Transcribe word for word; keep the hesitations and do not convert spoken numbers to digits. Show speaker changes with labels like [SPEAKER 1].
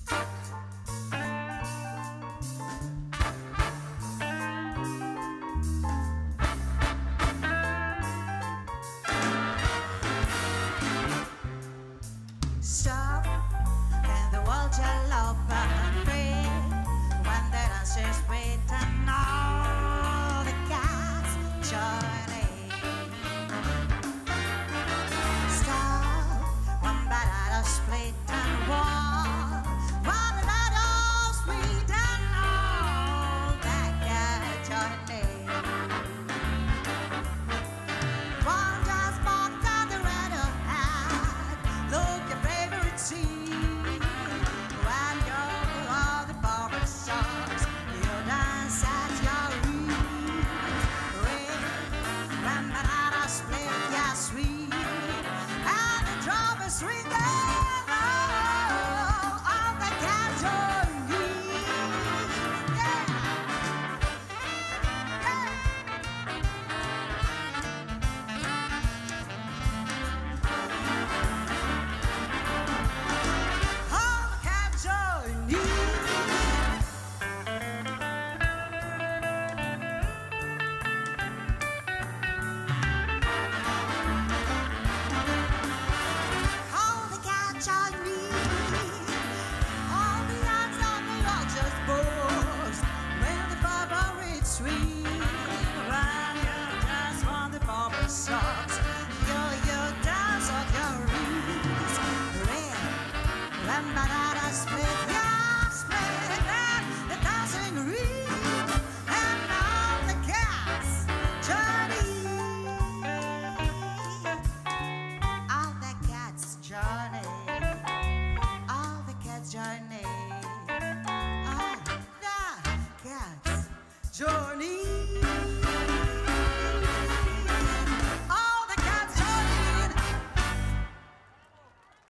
[SPEAKER 1] Stop and the world shall open and free when the dancers wait and all the cats join in. Stop when the light split and war when the light split and all the cats join in. One just bought down the red hat, look your favorite scene. When you're all the barber shops, you dance at your ease. Ring, when the night split, yeah, sweet, and the drummers ring and all the cats join in. Yeah, all the cats join in. All the cats join in. All the eyes on the Rogers boards when the favorite swing. When you dance on the barber shops, you you dance on your knees. Ring, when the night split, yeah, split, and the dancing ring, and all the cats join in. All the cats join in. All the cats join in. All the cats join in.